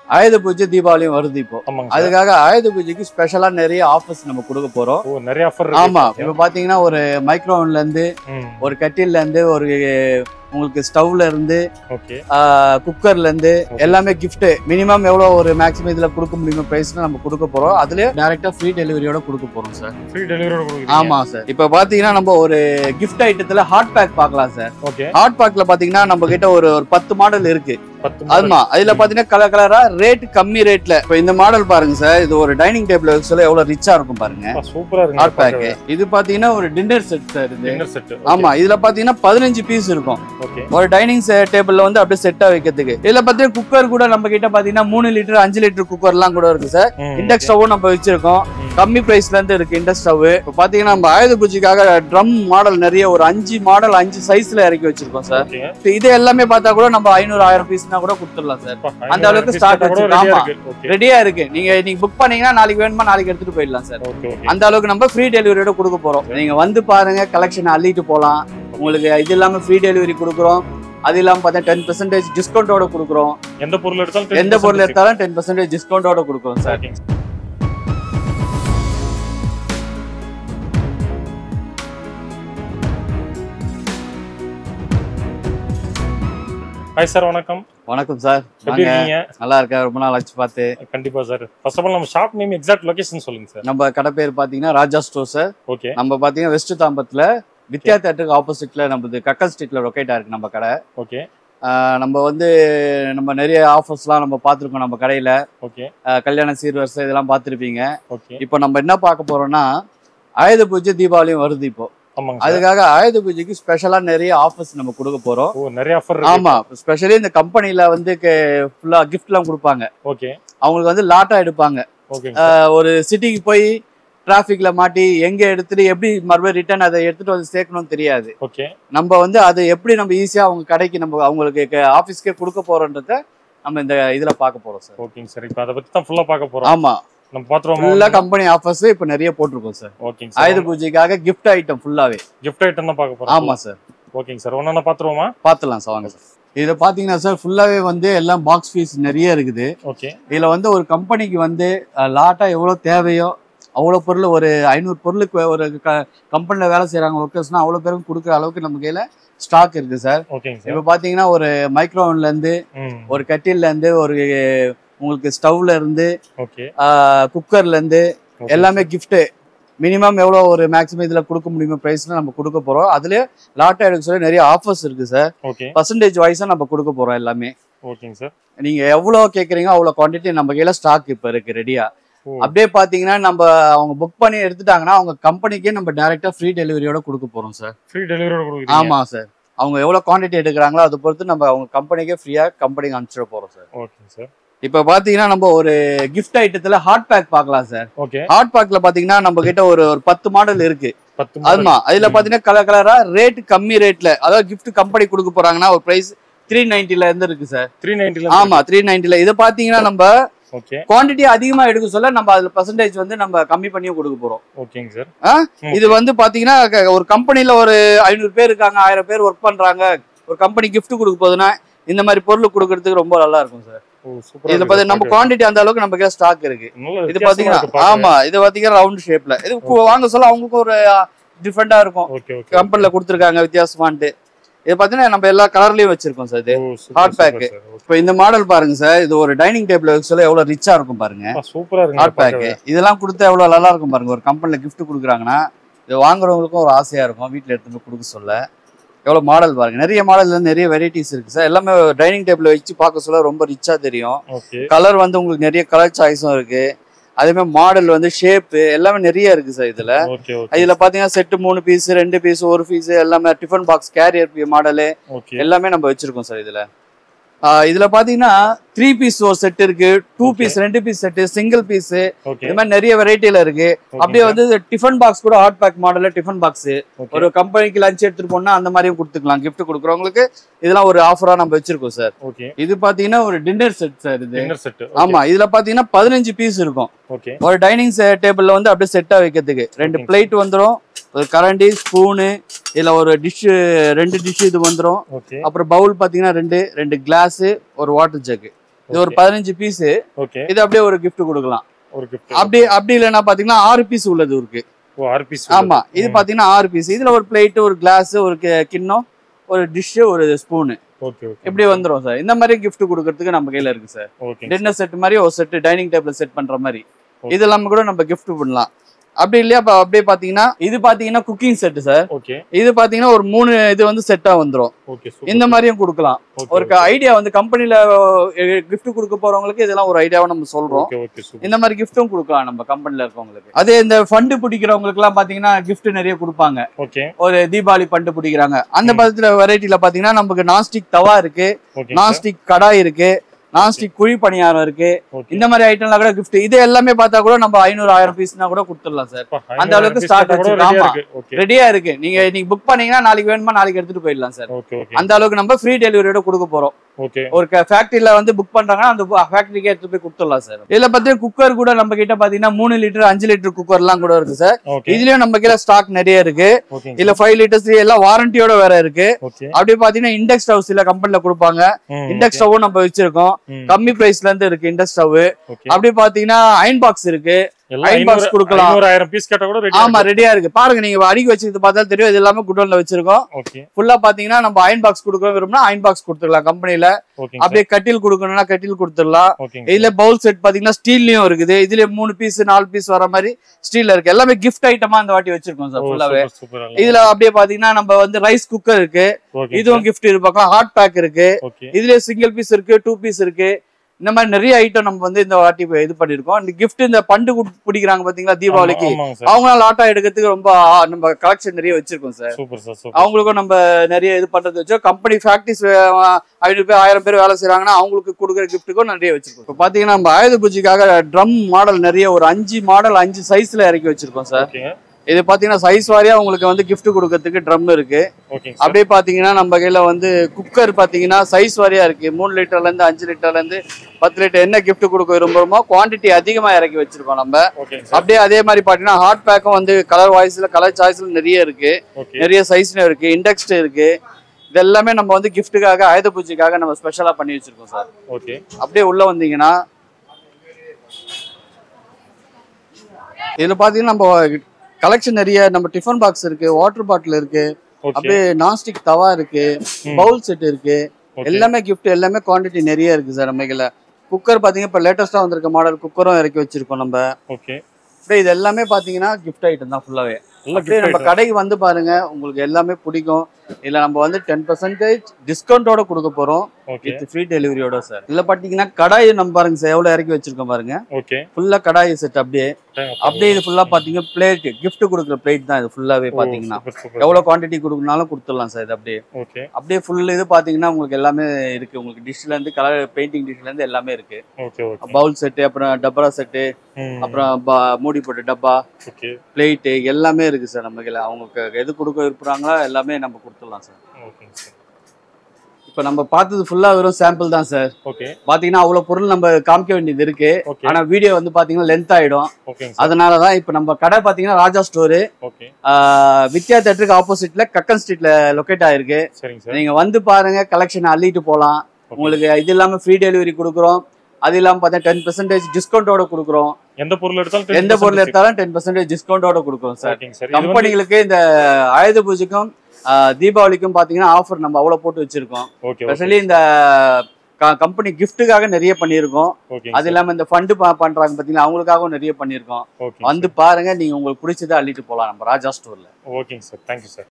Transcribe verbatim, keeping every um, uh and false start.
ஆயுத பூஜை தீபாவளியும் வருது இப்போ. அதுக்காக ஆயுத பூஜைக்கு ஸ்பெஷலா நிறைய ஆஃபர்ஸ் நம்ம கொடுக்க போறோம். நிறைய ஆஃபர். ஆமா, இப்ப பாத்தீங்கன்னா ஒரு மைக்ரோவன்ல இருந்து, ஒரு கட்டில்ல இருந்து, ஒரு உங்களுக்கு ஸ்டவ்ல இருந்து, குக்கர்ல இருந்து எல்லாமே கிஃப்ட். மினிமம் எவ்வளவு ஒரு மேக்ஸிமம் இதுல கொடுக்க முடியுமோ பிரைஸ்ல நம்ம கொடுக்க போறோம். அதுல டைரக்டா ஃப்ரீ டெலிவரியோட கொடுக்க போறோம் சார். ஃப்ரீ டெலிவரியோட. ஆமா சார். இப்ப பாத்தீங்கன்னா நம்ம ஒரு கிஃப்ட் ஐட்டத்துல ஹாட் பேக் பார்க்கலாம் சார். ஹாட் பேக்ல பாத்தீங்கன்னா நம்ம கிட்ட ஒரு ஒரு பத்து மாடல் இருக்கு. ஆமா, அதுல பாத்தீங்கன்னா கலர் கலரா ரேட் கம்மி ரேட்ல. இப்ப இந்த மாடல் பாருங்க சார், இது ஒரு டைனிங் டேபிள் சொல்ல எவ்வளவு ரிச்சா இருக்கும் பாருங்க. சூப்பரா இருக்கு ஹாட் பேக். இது பாத்தீங்கன்னா ஒரு டின்னர் செட் சார். இது டின்னர் செட். ஆமா, இதுல பாத்தீங்கன்னா பதினஞ்சு பீஸ் இருக்கும். ஒரு டைனிங் டேபிள்ல வந்து அப்படியே செட்டா வைக்கிறதுக்கு. இதுல பாத்தீங்கன்னா குக்கர் கூட நம்ம கிட்ட பாத்தீங்கன்னா மூணு லிட்டர் அஞ்சு லிட்டர் குக்கர் எல்லாம் கூட இருக்கு சார். இண்டக்ஸ் ஸ்டவ்வும் நம்ம வச்சிருக்கோம். கம்மி பிரைஸ்ல இருந்து இருக்கு இண்டக்ஸ் ஸ்டவ். இப்ப பாத்தீங்கன்னா நம்ம ஆயுத பூஜைக்காக ட்ரம் மாடல் நிறைய ஒரு அஞ்சு மாடல் அஞ்சு சைஸ்ல இறக்கி வச்சிருக்கோம் சார். இது எல்லாமே பார்த்தா கூட நம்ம ஐநூறு ஆயிரம் பீஸ்னா கூட கொடுத்துடலாம் சார். அந்த அளவுக்கு ஸ்டாக் வச்சிருக்கோம். ரெடியா இருக்கு. நீங்க நீங்க புக் பண்ணீங்கன்னா நாளைக்கு வேணுமா நாளைக்கு எடுத்துட்டு போயிடலாம் சார். அந்த அளவுக்கு நம்ம ஃப்ரீ டெலிவரியோட கொடுக்க போறோம். நீங்க வந்து பாருங்க, கலெக்ஷன் அள்ளிட்டு போலாம். உங்களுக்கு இது இல்லாம ஃப்ரீ டெலிவரி கொடுக்குறோம். அது இல்லாம பார்த்தா டென் பர்சன்டேஜ் டிஸ்கவுண்டோட கொடுக்குறோம். எந்த பொருள் எடுத்தாலும் எந்த பொருள் எடுத்தாலும் டென் பர்சன்டேஜ் டிஸ்கவுண்டோட கொடுக்குறோம் சார். ஹாய் சார், வணக்கம். வணக்கம் சார். எப்படி இருக்கீங்க? நல்லா இருக்கேன், ரொம்ப நாள் ஆச்சு பார்த்து. கண்டிப்பா சார். ஃபர்ஸ்ட் ஆஃப் ஆல் நம்ம ஷாப் நேம் எக்ஸாக்ட் லொகேஷன் சொல்லுங்க சார். நம்ம கடை பேர் பாத்தீங்கன்னா ராஜா ஸ்டோர் சார். ஓகே. நம்ம பாத்தீங்கன்னா வெஸ்ட் தாம்பரத்துல வித்யா தியேட்டருக்கு ஆப்போசிட்ல நம்ம கக்கன் ஸ்ட்ரீட்ல லொகேட் ஆயிருக்கு நம்ம கடை. ஓகே. நம்ம வந்து நம்ம நிறைய ஆஃபர்ஸ்லாம் நம்ம பார்த்துருக்கோம் நம்ம கடையில. ஓகே. கல்யாண சீர் வரிசை இதெல்லாம் பார்த்துருப்பீங்க. ஓகே. இப்போ நம்ம என்ன பார்க்க போறோம்னா ஆயுத பூஜை தீபாவளியும் வருது இப்போ. அதுக்காக ஆயுத பூஜைக்கு ஸ்பெஷலா நிறைய ஆஃபர்ஸ் நம்ம கொடுக்க போறோம். நிறைய ஆஃபர். ஆமா, ஸ்பெஷலி இந்த கம்பெனில வந்து ஃபுல்லா கிஃப்ட் எல்லாம் கொடுப்பாங்க. ஓகே. அவங்களுக்கு வந்து லாட்டா எடுப்பாங்க. ஒரு சிட்டிக்கு போய் டிராபிக்ல மாட்டி எங்க எடுத்துட்டு எப்படி மறுபடியும் ரிட்டர்ன் அதை எடுத்துட்டு வந்து சேர்க்கணும்னு தெரியாது. ஓகே. நம்ம வந்து அது எப்படி நம்ம ஈஸியா அவங்க கடைக்கு நம்ம அவங்களுக்கு ஆபீஸ்க்கே கொடுக்க போறோன்றத நம்ம இந்த இதுல பார்க்க போறோம் சார். ஓகேங்க சார். இப்போ அதை பத்தி தான் ஃபுல்லா பார்க்க போறோம். ஆமா, நம்ம பாத்துறோம். ஃபுல்லா கம்பெனி ஆஃபர்ஸ் இப்ப நிறைய போட்டுருக்கோம் சார். ஓகேங்க சார். ஆயுத பூஜைக்காக கிஃப்ட் ஐட்டம் ஃபுல்லாவே கிஃப்ட் ஐட்டம் தான் பார்க்க போறோம். ஆமா சார். ஓகேங்க சார். ஒண்ணா பாத்துருவோமா? பாத்துலாம் சார், வாங்க சார். இத பாத்தீங்கன்னா சார் ஃபுல்லாவே வந்து எல்லாம் பாக்ஸ் பீஸ் நிறைய இருக்குது. ஓகே. இதுல வந்து ஒரு கம்பெனிக்கு வந்து லாட்டா எவ்வளவு தேவையோ அவ்வளவு பொருள், ஒரு ஐநூறு பொருளுக்கு ஒரு கம்பெனில வேலை செய்யறாங்க ஒர்க்கர்ஸ்னா அவ்வளவு பேருக்கு கொடுக்குற அளவுக்கு நம்ம கையில ஸ்டாக் இருக்கு சார். இப்ப பாத்தீங்கன்னா ஒரு மைக்ரோவன்ல இருந்து, ஒரு கட்டில்ல இருந்து, ஒரு உங்களுக்கு ஸ்டவ்ல இருந்து, குக்கர்ல இருந்து எல்லாமே கிஃப்ட். மினிமம் எவ்வளவு ஒரு மேக்ஸிமம் இதுல கொடுக்க முடியுமோ பிரைஸ்ல நம்ம கொடுக்க போறோம். அதுல லாட்டா எடுக்க சொல்லி நிறைய ஆஃபர்ஸ் இருக்கு சார். பர்சன்டேஜ் வைஸா நம்ம கொடுக்க போறோம் எல்லாமே. ஓகேங்க சார். நீங்க எவ்வளவு கேக்குறீங்க அவ்வளவு குவான்டிட்டி நம்ம கையில ஸ்டாக் இப்ப இருக்கு ரெடியா. அப்படியே பாத்தீங்கன்னா நம்ம அவங்க புக் பண்ணி எடுத்துட்டாங்கன்னா அவங்க கம்பெனிக்கே நம்ம டைரக்டா ஃப்ரீ டெலிவரியோட கொடுக்க போறோம் சார். ஃப்ரீ டெலிவரியோட கொடுக்குறீங்க? ஆமா சார். அவங்க எவ்வளவு குவான்டிட்டி எடுக்கிறாங்களோ அதை பொறுத்து நம்ம அவங்க கம்பெனிக்கே ஃப்ரீயா கம்பெனிக்கு அனுப்பிச்சிட போறோம் சார். Okay sir. இப்ப பாத்தீங்கன்னா நம்ம ஒரு கிஃப்ட் ஐட்டத்துல ஹாட் பேக் பார்க்கலாம் சார். ஓகே. ஹாட் பேக்ல பாத்தீங்கன்னா நம்ம கிட்ட ஒரு ஒரு பத்து மாடல் இருக்கு. ஆமா, அதுல பாத்தீங்கன்னா கலர் கலரா ரேட் கம்மி ரேட்ல, அதாவது கிஃப்ட் கம்பெனி கொடுக்க போறாங்கன்னா ஒரு பிரைஸ் த்ரீ நைன்டில இருந்து இருக்கு சார். த்ரீ நைன்டில? ஆமா, த்ரீ நைன்டில. இதை பாத்தீங்கன்னா நம்ம குவான்டிட்டி அதிகமா எடுக்க சொல்ல நம்ம அதுல பர்சன்டேஜ் வந்து நம்ம கம்மி பண்ணியும் கொடுக்க போறோம். ஓகேங்க சார். இது வந்து பாத்தீங்கன்னா ஒரு கம்பெனில ஒரு ஐநூறு பேர் இருக்காங்க, ஆயிரம் பேர் ஒர்க் பண்றாங்க, ஒரு கம்பெனி கிஃப்ட் கொடுக்க போதுன்னா இந்த மாதிரி பொருள் கொடுக்கறதுக்கு ரொம்ப நல்லா இருக்கும் சார். இதுல பாத்தீங்கன்னா நம்ம குவான்டிட்டி அந்த அளவுக்கு நம்ம கிட்ட ஸ்டாக் இருக்கு. இது பாத்தீங்கன்னா ஆமா, இது பாத்தீங்கன்னா ரவுண்ட் ஷேப்ல. இது வாங்க சொல்ல அவங்களுக்கு ஒரு டிஃபரெண்டா இருக்கும். கம்பெனில கொடுத்துருக்காங்க வித்தியாசமான்ட்டு. இது பாத்தீங்கன்னா நம்ம எல்லா கலர்லயும் வச்சிருக்கோம் சார். இது ஹாட் பேக். இப்ப இந்த மாடல் பாருங்க சார், இது ஒரு டைனிங் டேபிள் சொல்ல எவ்வளவு ரிச்சா இருக்கும் பாருங்க. சூப்பரா இருக்கு ஹாட் பேக். இதெல்லாம் கொடுத்தா எவ்வளவு நல்லா இருக்கும் பாருங்க. ஒரு கம்பெனில கிஃப்ட் கொடுக்குறாங்கன்னா இது வாங்குறவங்களுக்கும் ஒரு ஆசையா இருக்கும் வீட்டுல எடுத்து போய் கொடுக்க சொல்ல. எவ்வளவு மாடல் பாருங்க, நிறைய மாடல்ல நிறைய வெரைட்டிஸ் இருக்கு சார். எல்லாமே டைனிங் டேபிள் வச்சு பார்க்க சொல்ல ரொம்ப ரிச்சா தெரியும். கலர் வந்து உங்களுக்கு நிறைய கலர் சாய்ஸும் இருக்கு. அதே மாதிரி மாடல் வந்து ஷேப் எல்லாமே நிறைய இருக்கு சார். இதுல இதுல பாத்தீங்கன்னா செட்டு மூணு பீஸ், ரெண்டு பீஸ், ஒரு பீஸ் எல்லாமே டிஃபன் பாக்ஸ் கேரியர் மாடலு எல்லாமே நம்ம வச்சிருக்கோம் சார். இதுல இதுல பாத்தீங்கன்னா த்ரீ பீஸ் ஒரு செட் இருக்கு, டூ பீஸ் ரெண்டு பீஸ் செட், சிங்கிள் பீஸ், இந்த மாதிரி நிறைய வெரைட்டில இருக்கு. அப்படியே வந்து டிஃபன் பாக்ஸ் கூட ஹாட் பேக் மாடல்ல டிஃபன் பாக்ஸ் ஒரு கம்பெனிக்கு லஞ்ச் எடுத்துட்டு போனா அந்த மாதிரியும் கொடுத்துக்கலாம். கிஃப்ட் கொடுக்குறவங்களுக்கு இதெல்லாம் ஒரு ஆஃபரா நம்ம வச்சிருக்கோம் சார். இது பாத்தீங்கன்னா ஒரு டின்னர் செட் சார். இது ஆமா, இதுல பாத்தீங்கன்னா பதினஞ்சு பீஸ் இருக்கும். ஒரு டைனிங் டேபிள்ல வந்து அப்படியே செட்டா வைக்கிறதுக்கு ரெண்டு பிளேட் வந்துடும், ஒரு கரண்டி, ஸ்பூனு, இதுல ஒரு டிஷ், ரெண்டு டிஷ் இது வந்துடும். அப்புறம் பவுல் பாத்தீங்கன்னா ரெண்டு ரெண்டு கிளாஸ், ஒரு வாட்டர் ஜக். இது ஒரு பதினஞ்சு பீஸ். ஓகே. இது அப்படியே ஒரு gift கொடுக்கலாம். ஒரு gift. அப்படி அப்படி இல்லனா பாத்தீங்கன்னா ஆறு பீஸ் உள்ளது இருக்கு. ஓ ஆறு பீஸ். ஆமா. இது பாத்தீங்கன்னா ஆறு பீஸ். இதுல ஒரு பிளேட், ஒரு கிளாஸ், ஒரு கிண்ணம், ஒரு டிஷ், ஒரு ஸ்பூன். Okay okay. இப்படி வந்துரும் சார். இந்த மாதிரி gift கொடுக்கிறதுக்கு நம்ம கையில இருக்கு சார். ஓகே. டின்னர் செட் மாதிரி ஒரு செட் டைனிங் டேபிள் செட் பண்ற மாதிரி. இதெல்லாம் கூட நம்ம gift பண்ணலாம். அப்படி இல்லையா அப்படியே பாத்தீங்கன்னா இது பாத்தீங்கன்னா குக்கிங் செட் சார். ஓகே. இது பாத்தீங்கன்னா ஒரு மூணு இது வந்து செட்டா வந்துரும். ஓகே. இந்த மாதிரியும் கொடுக்கலாம். ஒரு ஐடியா வந்து கம்பெனில gift கொடுக்க போறவங்களுக்கு இதெல்லாம் ஒரு ஐடியாவை நம்ம சொல்றோம். Okay okay. இந்த மாதிரி கிஃப்ட்டும் கொடுக்கலாம் நம்ம கம்பெனில இருக்கவங்களுக்கு. அதே இந்த ஃபண்ட் பிடிக்கிறவங்களுக்கு எல்லாம் பாத்தீங்கன்னா gift நிறைய கொடுப்பாங்க. ஓகே. ஒரு தீபாவளி ஃபண்ட் பிடிக்கிறாங்க. அந்த பதத்துல வெரைட்டில பாத்தீங்கன்னா நமக்கு நான்ஸ்டிக் தவா இருக்கு, நான்ஸ்டிக் கடாய் இருக்கு, நான்ஸ்டிக் குழி பணியாரம் இருக்கு. இந்த மாதிரி ஐட்டம்லாம் கூட gift. இது எல்லாமே பார்த்தா கூட நம்ம ஐநூறு ஆயிரம் பீஸ்னா கூட கொடுத்துடலாம் சார். அந்த அளவுக்கு ஸ்டாக் வச்சிருக்காமா. ரெடியா இருக்கு. நீங்க இன்னைக்கு புக் பண்ணீங்கன்னா நாளைக்கு வேணுமா நாளைக்கு எடுத்துட்டு போயிடலாம் சார். அந்த அளவுக்கு நம்ம ஃப்ரீ டெலிவரியோட கொடுக்க போறோம். ஒரு ஃபேக்டரியில வந்து புக் பண்றாங்கன்னா அந்த ஃபேக்டரிக்கே எடுத்து போய் கொடுத்துடலாம் சார். இதுல பாத்தீங்கன்னா குக்கர் கூட நம்ம கிட்ட பாத்தீங்கன்னா மூணு லிட்டர் அஞ்சு லிட்டர் குக்கர் எல்லாம் கூட இருக்கு சார். இதுலயும் நம்ம கிட்ட ஸ்டாக் நிறைய இருக்கு. இல்ல ஃபைவ் லிட்டர்ஸ் எல்லாம் வாரண்டியோட வேற இருக்கு. அப்படி பாத்தீங்கன்னா இண்டக்ஸ் ஸ்டவ் சில கம்பெனில கொடுப்பாங்க. இண்டக்ஸ் ஸ்டவ்வும் நம்ம வச்சிருக்கோம். கம்மி பிரைஸ்ல இருந்து இருக்கு இண்டக்ஸ் ஸ்டவ். அப்படி பாத்தீங்கன்னா அயன் பாக்ஸ் இருக்கு. அயன் பாக்ஸ் கொடுக்கலாம். ஆயிரம் பீஸ் கேட்டா கூட ரெடியா ஆமா ரெடியா இருக்கு. பாருங்க நீங்க அடிக்கி வச்சிருக்கிறது பார்த்தா தெரியும். இது எல்லாமே குடோன்ல வச்சிருக்கோம். ஃபுல்லா பாத்தீங்கன்னா நம்ம அயன் பாக்ஸ் கொடுக்கறோம் விரும்பினா அயன் பாக்ஸ் கொடுத்துடலாம் கம்பெனில. அப்படியே கட்டில் கொடுக்கணும்னா கட்டில் கொடுத்துடலாம். இதுல பவுல் செட் பாத்தீங்கன்னா ஸ்டீல்லயும் இருக்குது. இதுல மூணு பீஸ் நாலு பீஸ் வர மாதிரி ஸ்டீல்ல இருக்கு. எல்லாமே கிஃப்ட் ஐட்டமா அந்த வாட்டி வச்சிருக்கோம் சார் ஃபுல்லாவே. இதுல அப்படியே பாத்தீங்கன்னா நம்ம வந்து ரைஸ் குக்கர் இருக்கு. இதுவும் கிஃப்ட் இருப்பாங்க. ஹாட் பேக் இருக்கு. இதுல சிங்கிள் பீஸ் இருக்கு, டூ பீஸ் இருக்கு. இந்த மாதிரி நிறைய ஐட்டம் நம்ம வந்து இந்த வாட்டி இது பண்ணிருக்கோம். இந்த கிஃப்ட் இந்த பண்டு பிடிக்கிறாங்க பாத்தீங்களா தீபாவளிக்கு, அவங்களால லாட்டா எடுக்கிறதுக்கு ரொம்ப நம்ம கலெக்ஷன் நிறைய வச்சிருக்கோம் சார். அவங்களுக்கும் நம்ம நிறைய இது பண்றது வச்சோம். கம்பெனி ஃபேக்டரிஸ் ஐநூறு பேர் ஆயிரம் பேர் வேலை செய்யறாங்கன்னா அவங்களுக்கு கொடுக்குற கிஃப்ட்டுக்கும் நிறைய வச்சிருக்கோம். இப்போ பாத்தீங்கன்னா நம்ம ஆயுத பூஜைக்காக ட்ரம் மாடல் நிறைய ஒரு அஞ்சு மாடல் அஞ்சு சைஸ்ல இறக்கி வச்சிருக்கோம் சார். இது பாத்தீங்கன்னா சைஸ் வாரியா உங்களுக்கு வந்து கிஃப்ட் கொடுக்கறதுக்கு ட்ரம் இருக்கு. அப்படியே பாத்தீங்கன்னா நம்ம கையில வந்து குக்கர் பாத்தீங்கன்னா சைஸ் வாரியா இருக்கு. மூணு லிட்டர்ல இருந்து அஞ்சு லிட்டர்ல இருந்து பத்து லிட்டர் என்ன கிஃப்ட் கொடுக்க விரும்புறோமோ குவான்டிட்டி அதிகமா இறக்கி வச்சிருக்கோம் நம்ம. அப்படியே அதே மாதிரி பாத்தீங்கன்னா ஹாட் பேக்கும் வந்து கலர் வாய்ஸ்ல கலர் சாய்ஸ்ல நிறைய இருக்கு. நிறைய சைஸ்ல இருக்கு. இண்டெக்ஸ்ட் இருக்கு. இது எல்லாமே நம்ம வந்து கிஃப்ட்டுக்காக ஆயுத பூஜைக்காக நம்ம ஸ்பெஷலா பண்ணி வச்சிருக்கோம் சார். ஓகே. அப்படியே உள்ள வந்தீங்கன்னா இதுல பாத்தீங்கன்னா நம்ம கலெக்ஷன் நிறைய நம்ம டிஃபன் பாக்ஸ் இருக்கு, வாட்டர் பாட்டில் இருக்கு, அப்படியே நான்ஸ்டிக் தவா இருக்கு, பவுல் செட் இருக்கு. எல்லாமே கிஃப்ட் எல்லாமே குவான்டிட்டி நிறைய இருக்கு சார். நம்ம இதுல குக்கர் பாத்தீங்கன்னா இப்ப லேட்டஸ்டா வந்திருக்க மாடல் குக்கரும் இறக்கி வச்சிருக்கோம் நம்ம. ஓகே. அப்படியே இது எல்லாமே பாத்தீங்கன்னா கிஃப்ட் ஐட்டம் தான் ஃபுல்லாவே. அப்படியே நம்ம கடைக்கு வந்து பாருங்க உங்களுக்கு எல்லாமே பிடிக்கும். இதுல நம்ம வந்து டென் பர்சன்டேஜ் டிஸ்கவுண்டோட கொடுக்க போறோம். வித் ஃப்ரீ டெலிவரியோட சார். இதுல பாத்தீங்கன்னா கடாய் நம்ம பாருங்க சார் எவ்வளவு இறக்கி வச்சிருக்கோம் பாருங்க. ஓகே. ஃபுல்லா கடாய் செட் அப்படியே அப்படியே இது ஃபுல்லா பாத்தீங்கன்னா பிளேட் கிஃப்ட் கொடுக்குற பிளேட் தான் இது ஃபுல்லாவே பாத்தீங்கன்னா. எவ்வளவு குவான்டிட்டி கொடுக்கணும்னாலும் கொடுத்துடலாம் சார் இது அப்படியே. ஓகே. அப்படியே ஃபுல் இது பாத்தீங்கன்னா உங்களுக்கு எல்லாமே இருக்கு. உங்களுக்கு டிஷ்ல இருந்து கலர் பெயிண்டிங் டிஷ்ல இருந்து எல்லாமே இருக்கு. Okay okay. பவுல் செட், அப்புறம் டப்பரா செட், அப்புறம் மூடி போட்ட டப்பா, ஓகே, பிளேட் எல்லாமே இருக்கு சார் நம்ம கையில. அவங்களுக்கு எது கொடுக்க விரும்புறாங்களோ எல்லாமே நம்ம கொடுத்துடலாம் சார். Okay sir. இப்ப நம்ம பார்த்தது ஃபுல்லா வெறும் சாம்பிள் தான் சார். ஓகே. பாத்தீங்கன்னா அவ்வளவு பொருள் நம்ம காமிக்க வேண்டியது இருக்கு. ஆனா வீடியோ வந்து பாத்தீங்கன்னா லென்த் ஆயிடும். அதனாலதான் இப்ப நம்ம கடை பாத்தீங்கன்னா ராஜா ஸ்டோரு, வித்யா தியேட்டருக்கு ஆப்போசிட்ல கக்கன் ஸ்ட்ரீட்ல லொகேட் ஆயிருக்கு. நீங்க வந்து பாருங்க, கலெக்ஷன் அள்ளிட்டு போலாம். உங்களுக்கு இது இல்லாம ஃப்ரீ டெலிவரி கொடுக்குறோம். அது இல்லாம பார்த்தா டென் பர்சன்டேஜ் டிஸ்கவுண்டோட கொடுக்குறோம். எந்த பொருள் எடுத்தாலும் எந்த பொருள் எடுத்தாலும் டென் பர்சன்டேஜ் டிஸ்கவுண்டோட கொடுக்குறோம் சார். கம்பெனிகளுக்கு இந்த ஆயுத பூஜைக்கும் தீபாவளிக்கும் பாத்தீங்கன்னா ஆஃபர் நம்ம அவ்வளவு போட்டு வச்சிருக்கோம். ஸ்பெஷலி இந்த கம்பெனி கிஃப்ட்டுக்காக நிறைய பண்ணியிருக்கோம். அது இல்லாம இந்த ஃபண்டு பண்றாங்க பாத்தீங்கன்னா அவங்களுக்காகவும் நிறைய பண்ணியிருக்கோம். வந்து பாருங்க, நீங்க உங்களுக்கு பிடிச்சதை அள்ளிட்டு போலாம் நம்ம ராஜா ஸ்டோர்ல. ஓகேங்க சார். Thank you sir.